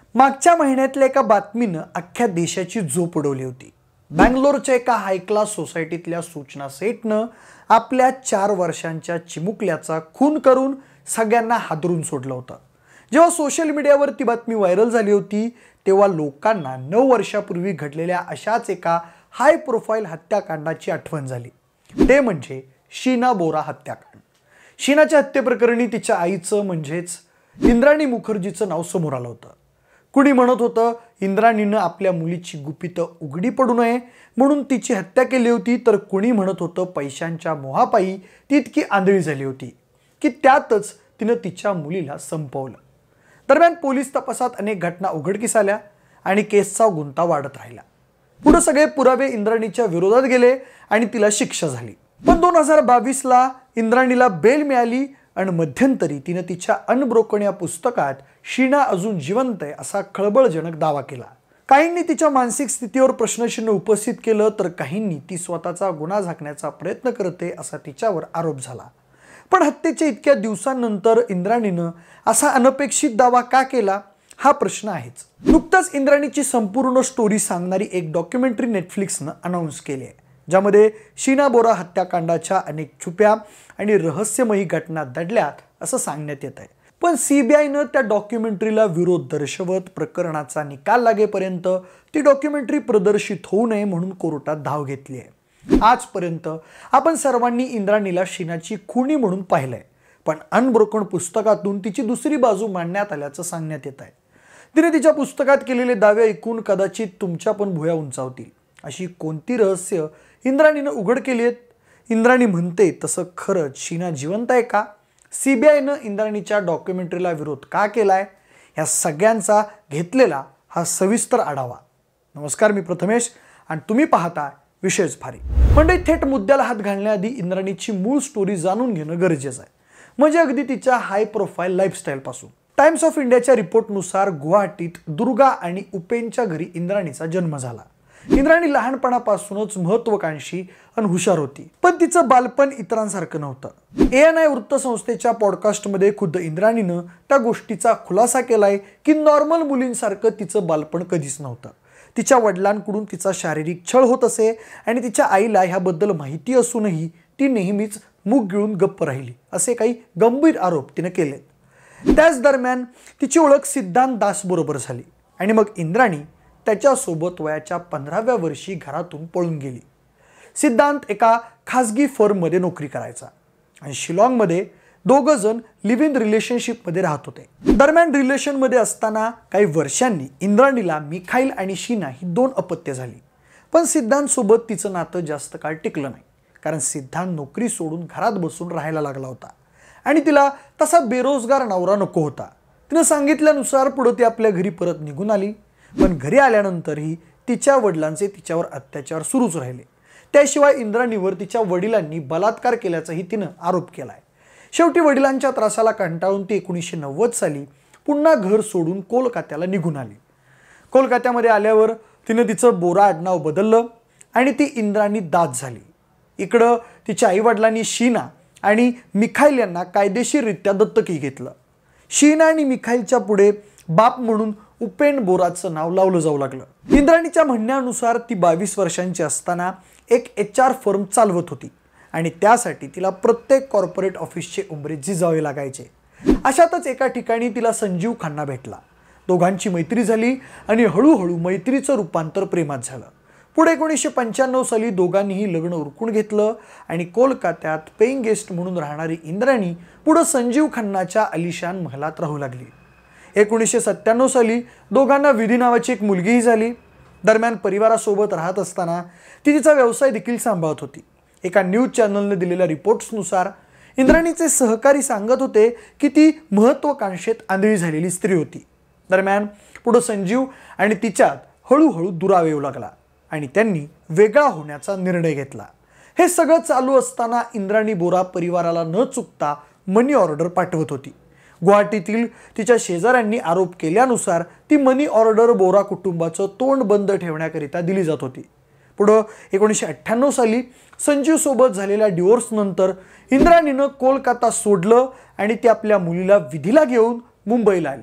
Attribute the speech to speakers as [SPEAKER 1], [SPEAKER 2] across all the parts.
[SPEAKER 1] मागच्या महिन्यातल्या एका बातमीनं अख्ख्या देशाची झोप उडवली होती। बंगलोरच्या एका हाय क्लास सोसायटीतल्या सूचना सेटनं आपल्या 4 वर्षांच्या चिमुकल्याचा खून करून सगळ्यांना हादरून सोडलं होतं। जेव्हा सोशल मीडियावर ती बातमी व्हायरल झाली होती तेव्हा लोकांना 9 वर्षापूर्वी घडलेल्या अशाच एका हाय प्रोफाईल हत्याकांडाची आठवण झाली। ते म्हणजे शीना बोरा हत्याकांड। शीनाच्या हत्येप्रकरणी तिच्या आईचं म्हणजेच इंद्राणी मुखर्जीचं नाव समोर आलं होतं। कुणी म्हणत होतं इंद्राणीनं आपल्या मुलीची गुपितं उघडी पडू नये म्हणून तिची हत्या केली होती, तर कुणी म्हणत होतं पैशांच्या मोहापायी ती इतकी आंधळी झाली होती की त्यातच तिनं तिच्या मुलीला संपवलं। दरम्यान पोलीस तपासात अनेक घटना उघडकीस आल्या आणि केसचा गुंता वाढत राहिला। पुढे सगळे पुरावे इंद्राणीच्या विरोधात गेले आणि तिला शिक्षा झाली। पण 2022ला इंद्राणीला बेल मिळाली आणि मध्यंतरी तिने तिच्या अनब्रोकन या पुस्तकात शीना अजून जिवंत आहे असा खळबळजनक दावा केला। काहींनी तिच्या मानसिक स्थितीवर प्रश्नचिन्ह उपस्थित केलं, तर काहींनी ती स्वतःचा गुन्हा झाकण्याचा प्रयत्न करते असा तिच्यावर आरोप झाला। पण हत्येच्या इतक्या दिवसांनंतर इंद्राणीनं असा अनपेक्षित दावा का केला हा प्रश्न आहेच। नुकताच इंद्राणीची संपूर्ण स्टोरी सांगणारी एक डॉक्युमेंटरी नेटफ्लिक्सनं अनाउन्स केली आहे, ज्यामध्ये शीना बोरा हत्याकांडाच्या अनेक छुप्या आणि रहस्यमयी घटना दडल्यात असं सांगण्यात येत आहे। पण सीबीआयनं त्या डॉक्युमेंटरीला विरोध दर्शवत प्रकरणाचा निकाल लागेपर्यंत ती डॉक्युमेंटरी प्रदर्शित होऊ नये म्हणून कोर्टात धाव घेतली आहे। आजपर्यंत आपण सर्वांनी इंद्राणीला शीनाची खुनी म्हणून पाहिलंय, पण अनब्रोकन पुस्तकातून तिची दुसरी बाजू मांडण्यात आल्याचं सांगण्यात येत आहे। तिने तिच्या पुस्तकात केलेले दावे ऐकून कदाचित तुमच्या पण भुया उंचावतील। अशी कोणती रहस्य इंद्राणीनं उघड केली आहेत? इंद्राणी म्हणते तसं खरंच शीना जिवंत आहे का? सीबीआयनं इंद्राणीच्या डॉक्युमेंटरीला विरोध का केलाय? या सगळ्यांचा घेतलेला हा सविस्तर आढावा। नमस्कार, मी प्रथमेश आणि तुम्ही पाहता विशेष भारी। म्हणजे थेट मुद्द्याला हात घालण्याआधी इंद्राणीची मूळ स्टोरी जाणून घेणं गरजेचं आहे, म्हणजे अगदी तिच्या हाय प्रोफाईल लाईफस्टाईल पासून। टाइम्स ऑफ इंडियाच्या रिपोर्टनुसार गुवाहाटीत दुर्गा आणि उपेनच्या घरी इंद्राणीचा जन्म झाला। इंद्राणी लहानपणापासूनच महत्त्वाकांक्षी आणि हुशार होती, पण तिचं बालपण इतरांसारखं नव्हतं। ANI वृत्तसंस्थेच्या पॉडकास्टमध्ये खुद्द इंद्राणीनं त्या गोष्टीचा खुलासा केलाय की नॉर्मल मुलींसारखं तिचं बालपण कधीच नव्हतं। तिच्या वडिलांकडून तिचा शारीरिक छळ होत असे आणि तिच्या आईला ह्याबद्दल माहिती असूनही ती नेहमीच मुख गिळून गप्प राहिली, असे काही गंभीर आरोप तिने केले। त्याच दरम्यान तिची ओळख सिद्धांत दास बरोबर झाली आणि मग इंद्राणी त्याच्यासोबत वयाच्या 15व्या वर्षी घरातून पळून गेली। सिद्धांत एका खासगी फर्ममध्ये नोकरी करायचा आणि शिलाँगमध्ये दोघं जण लिव्ह इन रिलेशनशिपमध्ये राहत होते। दरम्यान रिलेशनमध्ये असताना काही वर्षांनी इंद्राणीला मिखाईल आणि शीना ही 2 अपत्य झाली। पण सिद्धांत सोबत तिचं नातं जास्त काळ टिकलं नाही, कारण सिद्धांत नोकरी सोडून घरात बसून राहायला लागला होता आणि तिला तसा बेरोजगार नवरा नको होता। तिनं सांगितल्यानुसार पुढे ती आपल्या घरी परत निघून आली, पण घरी आल्यानंतरही तिच्या वडिलांचे तिच्यावर अत्याचार सुरूच राहिले। त्याशिवाय इंद्राणीवर तिच्या वडिलांनी बलात्कार केल्याचाही तिनं आरोप केलाय। शेवटी वडिलांच्या त्रासाला कंटाळून ती 1990 साली पुन्हा घर सोडून कोलकात्याला निघून आली। कोलकात्यामध्ये आल्यावर तिनं तिचं बोरा आडनाव बदललं आणि ती इंद्राणी दास झाली। इकडं तिच्या आईवडिलांनी शीना आणि मिखाईल यांना कायदेशीररित्या दत्तकही घेतलं। शीना आणि मिखाईलच्या पुढे बाप म्हणून उपेन बोराचं नाव लावलं जाऊ लागलं। इंद्राणीच्या म्हणण्यानुसार ती 22 वर्षांची असताना एक HR फर्म चालवत होती आणि त्यासाठी तिला प्रत्येक कॉर्पोरेट ऑफिसचे उंबरे झिजावे लागायचे। अशातच एका ठिकाणी तिला संजीव खन्ना भेटला। दोघांची मैत्री झाली आणि हळूहळू मैत्रीचं रूपांतर प्रेमात झालं। पुढे 1995 साली दोघांनीही लग्न उरकून घेतलं आणि कोलकात्यात पेइंग गेस्ट म्हणून राहणारी इंद्राणी पुढे संजीव खन्नाच्या आलिशान महलात राहू लागली। 1997 साली दोघांना विधी नावाची एक मुलगीही झाली। दरम्यान परिवारासोबत राहत असताना ती तिचा व्यवसाय देखील सांभाळत होती। एका न्यूज चॅनलने दिलेल्या रिपोर्ट्सनुसार इंद्राणीचे सहकारी सांगत होते की ती महत्त्वाकांक्षेत आंधळी झालेली स्त्री होती। दरम्यान पुढे संजीव आणि तिच्यात हळूहळू दुरावा येऊ लागला आणि त्यांनी वेगळा होण्याचा निर्णय घेतला। हे सगळं चालू असताना इंद्राणी बोरा परिवाराला न चुकता मनी ऑर्डर पाठवत होती। गुवाहाटीतील तिच्या शेजाऱ्यांनी आरोप केल्यानुसार ती मनी ऑर्डर बोरा कुटुंबाचं तोंड बंद ठेवण्याकरिता दिली जात होती। पुढे 1998 साली संजीव सोबत झालेल्या डिवोर्स नंतर इंद्राणीनं कोलकाता सोडलं आणि ती आपल्या मुलीला विधीला घेऊन मुंबईला आली।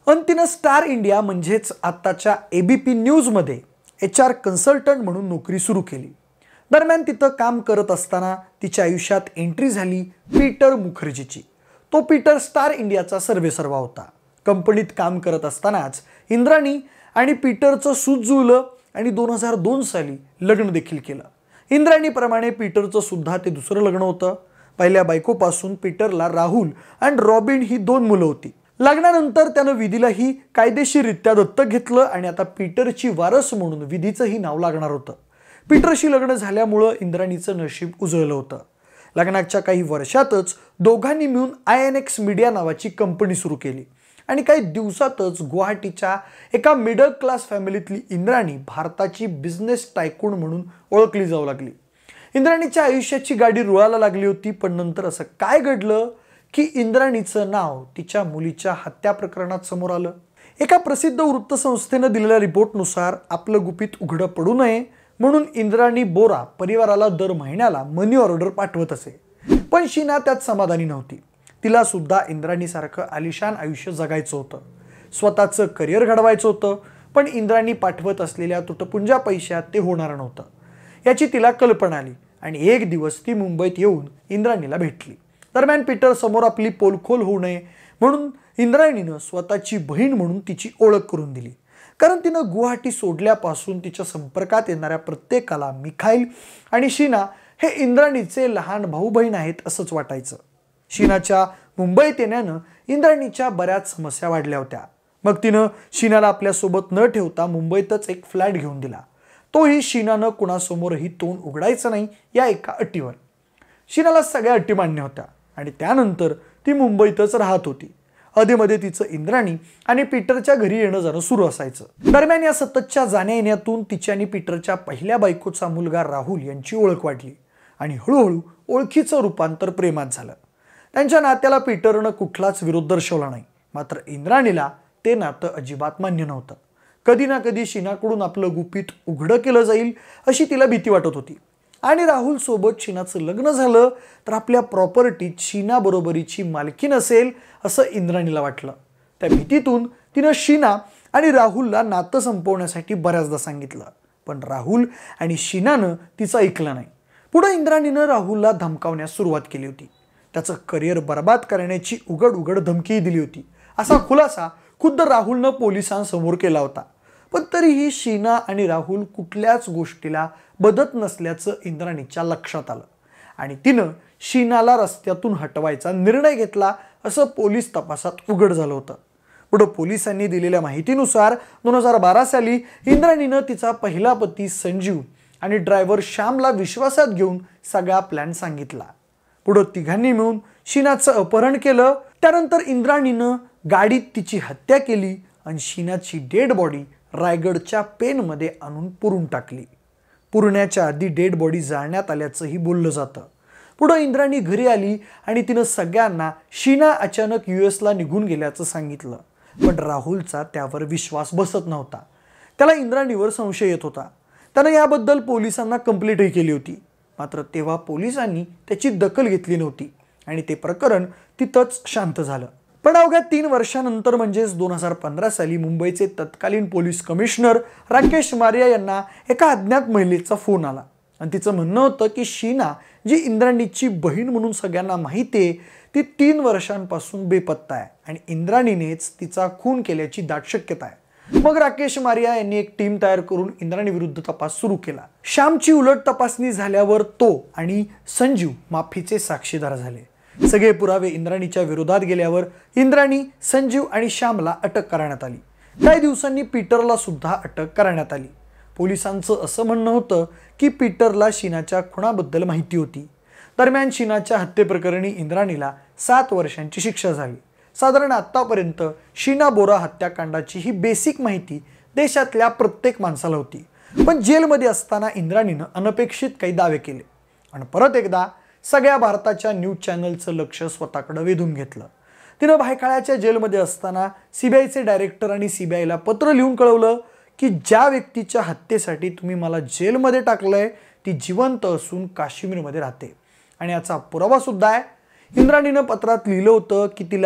[SPEAKER 1] आणि तिनं स्टार इंडिया म्हणजेच आत्ताच्या ABP न्यूजमध्ये HR कन्सल्टंट म्हणून नोकरी सुरू केली. दरम्यान तिथं काम करत असताना तिच्या आयुष्यात एंट्री झाली पीटर मुखर्जीची. तो पीटर स्टार इंडियाचा सर्वेसर्वा होता. कंपनीत काम करत असतानाच इंद्राणी आणि पीटरचं सूत जुळलं आणि 2002 साली लग्न देखील केलं. इंद्राणीप्रमाणे पीटरचं सुद्धा ते दुसरं लग्न होतं. पहिल्या बायकोपासून पीटरला राहुल आणि रॉबिन ही 2 मुलं होती. लग्नानंतर त्यानं विधीलाही कायदेशीररित्या दत्तक घेतलं आणि आता पीटरची वारस म्हणून विधीचंही नाव लागणार होतं. पीटरशी लग्न झाल्यामुळं इंद्राणीचं नशीब उजळलं होतं. लग्नाच्या काही वर्षातच दोघांनी मिळून INX मीडिया नावाची कंपनी सुरू केली आणि काही दिवसातच गुवाहाटीच्या एका मिडल क्लास फॅमिलीतली इंद्राणी भारताची बिझनेस टायकून म्हणून ओळखली जाऊ लागली. इंद्राणीच्या आयुष्याची गाडी रुळाला लागली होती. पण नंतर असं काय घडलं की इंद्राणीचं नाव तिच्या मुलीच्या हत्या प्रकरणात समोर आलं. एका प्रसिद्ध वृत्तसंस्थेनं दिलेल्या रिपोर्टनुसार आपलं गुपित उघडं पडू नये म्हणून इंद्राणी बोरा परिवाराला दर महिन्याला मनी ऑर्डर पाठवत असे. पण शीना त्यात समाधानी नव्हती. तिला सुद्धा इंद्राणीसारखं आलिशान आयुष्य जगायचं होतं. स्वतःचं करिअर घडवायचं होतं. पण इंद्राणी पाठवत असलेल्या तुटपुंजा पैशात ते होणार नव्हतं याची तिला कल्पना आली आणि एक दिवस ती मुंबईत येऊन इंद्राणीला भेटली. दरम्यान पीटर समोर आपली पोलखोल होऊ नये म्हणून इंद्राणीनं स्वतःची बहीण म्हणून तिची ओळख करून दिली. कारण तिनं गुवाहाटी सोडल्यापासून तिच्या संपर्कात येणाऱ्या प्रत्येकाला मिखाईल आणि शीना हे इंद्राणीचे लहान भाऊ बहीण आहेत असंच वाटायचं. शीनाच्या मुंबईत येण्यानं इंद्राणीच्या बऱ्याच समस्या वाढल्या होत्या. मग तिनं शीनाला आपल्यासोबत न ठेवता मुंबईतच एक फ्लॅट घेऊन दिला. तोही शीनानं कुणासमोरही तोंड उघडायचं नाही या एका अटीवर. शीनाला सगळ्या अटी मान्य होत्या आणि त्यानंतर ती मुंबईतच राहत होती. अधेमध्ये तिचं इंद्राणी आणि पीटरच्या घरी येणं जाणं सुरू असायचं. दरम्यान या सततच्या जाण्या येण्यातून तिच्या आणि पीटरच्या पहिल्या बायकोचा मुलगा राहुल यांची ओळख वाढली आणि हळूहळू ओळखीचं रूपांतर प्रेमात झालं. त्यांच्या नात्याला पीटरनं कुठलाच विरोध दर्शवला नाही. मात्र इंद्राणीला ते नातं अजिबात मान्य नव्हतं. कधी ना कधी शीनाकडून आपलं गुपित उघडं केलं जाईल अशी तिला भीती वाटत होती. आणि राहुल सोबत शीनाचं लग्न झालं तर आपल्या प्रॉपर्टीत शीना बरोबरीची मालकी नसेल असं इंद्राणीला वाटलं. त्या भीतीतून तिनं शीना आणि राहुलला नातं संपवण्यासाठी बऱ्याचदा सांगितलं. पण राहुल आणि शीनानं तिचं ऐकलं नाही. पुढे इंद्राणीनं राहुलला धमकावण्यास सुरुवात केली होती. त्याचं करिअर बर्बाद करण्याची उघड धमकीही दिली होती. असा खुलासा खुद्द राहुलनं पोलिसांसमोर केला होता. पण तरीही शीना आणि राहुल कुठल्याच गोष्टीला बदत नसल्याचं इंद्राणीच्या लक्षात आलं आणि तिनं शीनाला रस्त्यातून हटवायचा निर्णय घेतला असं पोलीस तपासात उघड झालं होतं. पुढे पोलिसांनी दिलेल्या माहितीनुसार 2012 साली इंद्राणीनं तिचा पहिला पती संजीव आणि ड्रायव्हर श्यामला विश्वासात घेऊन सगळा प्लॅन सांगितला. पुढे तिघांनी मिळून शीनाचं अपहरण केलं. त्यानंतर इंद्राणीनं गाडीत तिची हत्या केली आणि शीनाची डेड बॉडी रायगडच्या पेनमध्ये आणून पुरून टाकली. पुरण्याच्या आधी डेड बॉडी जाळण्यात आल्याचंही बोललं जातं. पुढे इंद्राणी घरी आली आणि तिनं सगळ्यांना शीना अचानक US निघून गेल्याचं सांगितलं. पण राहुलचा त्यावर विश्वास बसत नव्हता. त्याला इंद्राणीवर संशय येत होता. त्यानं याबद्दल पोलिसांना कंप्लेंटही केली होती. मात्र तेव्हा पोलिसांनी त्याची दखल घेतली नव्हती आणि ते प्रकरण तिथंच शांत झालं. पण अवघ्या 3 वर्षानंतर म्हणजेच 2015 साली मुंबईचे तत्कालीन पोलीस कमिशनर राकेश मारिया यांना एका अज्ञात महिलेचा फोन आला आणि तिचं म्हणणं होतं की शीना जी इंद्राणीची बहीण म्हणून सगळ्यांना माहिती आहे ती 3 वर्षांपासून बेपत्ता आहे आणि इंद्राणीनेच तिचा खून केल्याची दाट शक्यता आहे. मग राकेश मारिया यांनी एक टीम तयार करून इंद्राणी विरुद्ध तपास सुरू केला. श्यामची उलट तपासणी झाल्यावर तो आणि संजीव माफीचे साक्षीदार झाले. सगळे पुरावे इंद्राणीच्या विरोधात गेल्यावर इंद्राणी, संजीव आणि श्यामला अटक करण्यात आली. काही दिवसांनी पीटरला सुद्धा अटक करण्यात आली. पोलिसांचं असं म्हणणं होतं की पीटरला शीनाच्या खुनाबद्दल माहिती होती. दरम्यान शीनाच्या हत्येप्रकरणी इंद्राणीला 7 वर्षांची शिक्षा झाली. साधारण आतापर्यंत शीना बोरा हत्याकांडाची ही बेसिक माहिती देशातल्या प्रत्येक माणसाला होती. पण जेलमध्ये असताना इंद्राणीनं अनपेक्षित काही दावे केले आणि परत एकदा सगळ्या भारताच्या न्यूज चॅनलचं लक्ष स्वतःकडे वेधून घेतलं. तिनं भायखळ्याच्या जेलमध्ये असताना CBIचे डायरेक्टर आणि CBIला पत्र लिहून कळवलं की ज्या व्यक्तीच्या हत्येसाठी तुम्ही मला जेलमध्ये टाकलंय ती जिवंत असून काश्मीरमध्ये राहते आणि याचा पुरावा सुद्धा आहे. इंद्राणीनं पत्रात लिहिलं होतं की तिला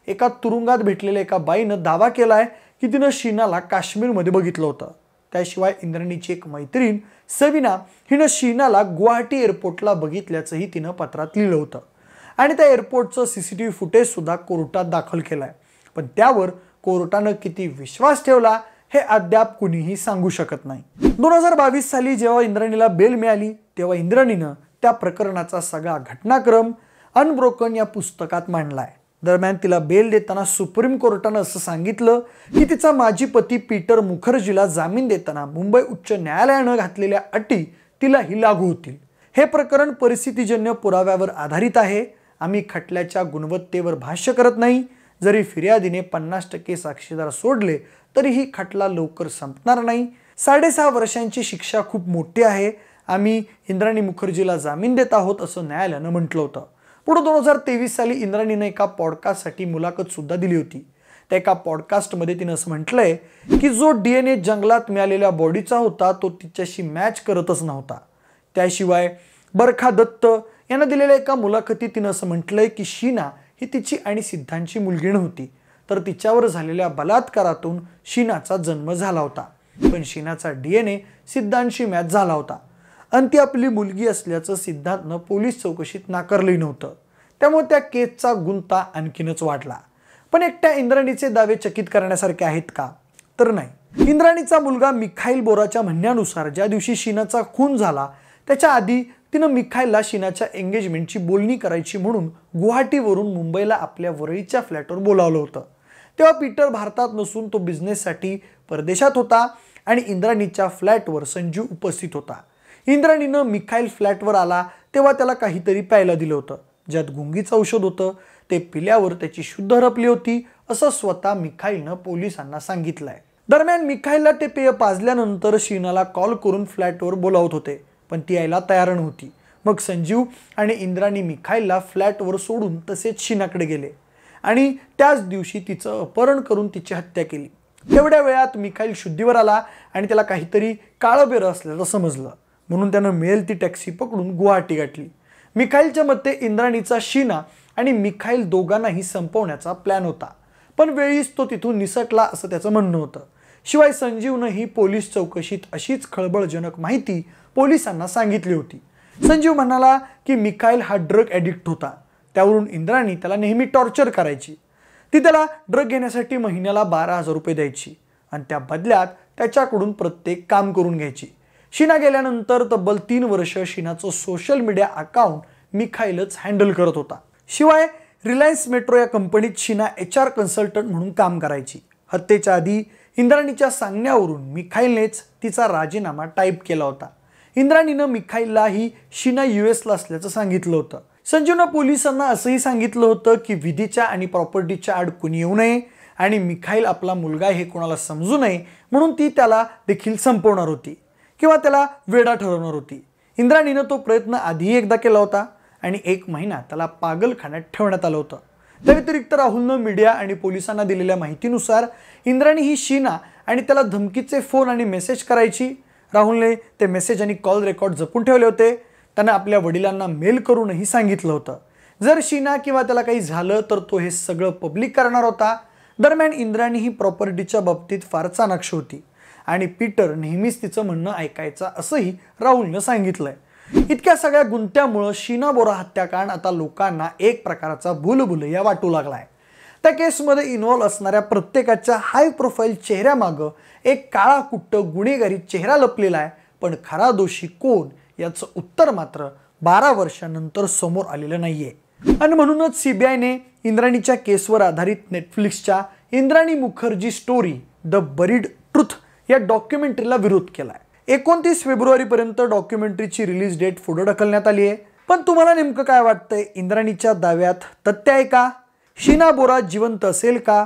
[SPEAKER 1] एका तुरुंगात भेटलेल्या एका बाईनं दावा केलाय की तिनं शीनाला काश्मीरमध्ये बघितलं होतं. त्याशिवाय इंद्राणीची एक मैत्रीण सविना हिनं शीनाला गुवाहाटी एअरपोर्टला बघितल्याचंही तिनं पत्रात लिहिलं होतं आणि त्या एअरपोर्टचं CCTV फुटेज सुद्धा कोर्टात दाखल केलंय. पण त्यावर कोर्टानं किती विश्वास ठेवला हे अद्याप कुणीही सांगू शकत नाही. 2022 साली जेव्हा इंद्राणीला बेल मिळाली तेव्हा इंद्राणीनं त्या प्रकरणाचा सगळा घटनाक्रम अनब्रोकन या पुस्तकात मांडलाय. दरम्यान तिला बेल देताना सुप्रीम कोर्टानं असं सांगितलं की तिचा माजी पती पीटर मुखर्जीला जामीन देताना मुंबई उच्च न्यायालयानं घातलेल्या अटी तिलाही लागू होतील. हे प्रकरण परिस्थितीजन्य पुराव्यावर आधारित आहे. आम्ही खटल्याच्या गुणवत्तेवर भाष्य करत नाही. जरी फिर्यादीने 50% साक्षीदार सोडले तरीही खटला लवकर संपणार नाही. 6.5 वर्षांची शिक्षा खूप मोठी आहे. आम्ही इंद्राणी मुखर्जीला जामीन देत आहोत असं न्यायालयानं म्हटलं होतं. पुढे 2023 साली इंद्राणीनं एका पॉडकास्टसाठी मुलाखत सुद्धा दिली होती. त्या एका पॉडकास्टमध्ये तिनं असं म्हटलंय की जो DNA जंगलात मिळालेल्या बॉडीचा होता तो तिच्याशी मॅच करतच नव्हता. त्याशिवाय बरखा दत्त यांना दिलेल्या एका मुलाखतीत तिनं असं म्हटलंय की शीना ही तिची आणि सिद्धांची मुलगी नव्हती, तर तिच्यावर झालेल्या बलात्कारातून शीनाचा जन्म झाला होता. पण शीनाचा DNA सिद्धांशी मॅच झाला होता आणि ती आपली मुलगी असल्याचं सिद्धांतनं पोलीस चौकशीत नाकारलंही नव्हतं. त्यामुळे त्या केसचा गुंता आणखीनच वाढला. पण एकट्या इंद्राणीचे दावे चकित करण्यासारखे आहेत का? तर नाही. इंद्राणीचा मुलगा मिखाईल बोराच्या म्हणण्यानुसार ज्या दिवशी शीनाचा खून झाला त्याच्या आधी तिनं मिखाईलला शीनाच्या एंगेजमेंटची बोलणी करायची म्हणून गुवाहाटीवरून मुंबईला आपल्या वरळीच्या फ्लॅटवर बोलावलं होतं. तेव्हा पीटर भारतात नसून तो बिझनेससाठी परदेशात होता आणि इंद्राणीच्या फ्लॅटवर संजीव उपस्थित होता. इंद्राणीनं मिखाईल फ्लॅटवर आला तेव्हा त्याला काहीतरी प्यायला दिलं होतं ज्यात गुंगीचं औषध होतं. ते पिल्यावर त्याची शुद्ध हरपली होती असं स्वतः मिखाईलनं पोलिसांना सांगितलंय. दरम्यान मिखाईलला ते पेय पाजल्यानंतर शीनाला कॉल करून फ्लॅटवर बोलावत होते पण ती यायला तयार नव्हती. मग संजीव आणि इंद्राणी मिखाईलला फ्लॅटवर सोडून तसेच शीनाकडे गेले आणि त्याच दिवशी तिचं अपहरण करून तिची हत्या केली. तेवढ्या वेळात मिखाईल शुद्धीवर आला आणि त्याला काहीतरी काळबेरं असल्याचं समजलं म्हणून त्यानं मिळेल ती टॅक्सी पकडून गुवाहाटी गाठली. मिखाईलच्या मते इंद्राणीचा शीना आणि मिखाईल दोघांनाही संपवण्याचा प्लॅन होता पण वेळीच तो तिथून निसटला असं त्याचं म्हणणं होतं. शिवाय संजीवनं ही पोलीस चौकशीत अशीच खळबळजनक माहिती पोलिसांना सांगितली होती. संजीव म्हणाला की मिखाईल हा ड्रग ॲडिक्ट होता. त्यावरून इंद्राणी त्याला नेहमी टॉर्चर करायची. ती त्याला ड्रग घेण्यासाठी महिन्याला 12,000 रुपये द्यायची आणि त्या बदल्यात त्याच्याकडून प्रत्येक काम करून घ्यायची. शीना गेल्यानंतर तब्बल 3 वर्ष शीनाचं सोशल मीडिया अकाउंट मिखाईलच हँडल करत होता. शिवाय रिलायन्स मेट्रो या कंपनीत शीना HR कन्सल्टंट म्हणून काम करायची. हत्येच्या आधी इंद्राणीच्या सांगण्यावरून मिखाईलनेच तिचा राजीनामा टाईप केला होता. इंद्राणीनं मिखाईलला ही शीना US ला असल्याचं सांगितलं होतं. संजीवनं पोलिसांना असंही सांगितलं होतं की विधीच्या आणि प्रॉपर्टीच्या आड कुणी येऊ नये आणि मिखाईल आपला मुलगा हे कोणाला समजू नये म्हणून ती त्याला देखील संपवणार होती किंवा त्याला वेडा ठरवणार होती. इंद्राणीनं तो प्रयत्न आधी एकदा केला होता आणि 1 महिना त्याला पागलखान्यात ठेवण्यात आलं होतं. त्या व्यतिरिक्त राहुलनं मीडिया आणि पोलिसांना दिलेल्या माहितीनुसार इंद्राणी ही शीना आणि त्याला धमकीचे फोन आणि मेसेज करायची. राहुलने ते मेसेज आणि कॉल रेकॉर्ड जपून ठेवले होते. त्यानं आपल्या वडिलांना मेल करूनही सांगितलं होतं जर शीना किंवा त्याला काही झालं तर तो हे सगळं पब्लिक करणार होता. दरम्यान इंद्राणी ही प्रॉपर्टीच्या बाबतीत फार चाणाक्ष होती आणि पीटर नेहमीच तिचं म्हणणं ऐकायचा असंही राहुलनं सांगितलंय. इतक्या सगळ्या गुंत्यामुळं शीना बोरा हत्याकांड आता लोकांना एक प्रकारचा भूलभुलैया वाटू लागलाय. त्या केसमध्ये इन्व्हॉल्व असणाऱ्या प्रत्येकाच्या हाय प्रोफाईल चेहऱ्यामागं एक काळा कुट्ट गुन्हेगारी चेहरा लपलेला आहे. पण खरा दोषी कोण याचं उत्तर मात्र 12 वर्षांनंतर समोर आलेलं नाहीये. आणि म्हणूनच CBIने इंद्राणीच्या केसवर आधारित नेटफ्लिक्सच्या Indrani Mukerjea story the buried truth या डॉक्युमेंटरीला विरोध केलाय. 29 फेब्रुवारीपर्यंत डॉक्युमेंटरीची रिलीज डेट पुढे ढकलण्यात आली आहे. पण तुम्हाला नेमकं काय वाटतंय? इंद्राणीच्या दाव्यात तथ्य आहे का? शीना बोरा जिवंत असेल का?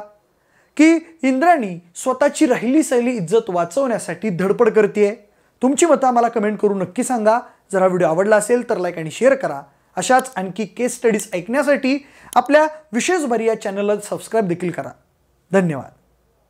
[SPEAKER 1] की इंद्राणी स्वतःची राहिली सैली इज्जत वाचवण्यासाठी धडपड करतेय? तुमची मतं आम्हाला कमेंट करून नक्की सांगा. जर हा व्हिडिओ आवडला असेल तर लाईक आणि शेअर करा. अशाच आणखी केस स्टडीज ऐकण्यासाठी आपल्या विशेष भरी या चॅनलला सबस्क्राईब देखील करा. धन्यवाद.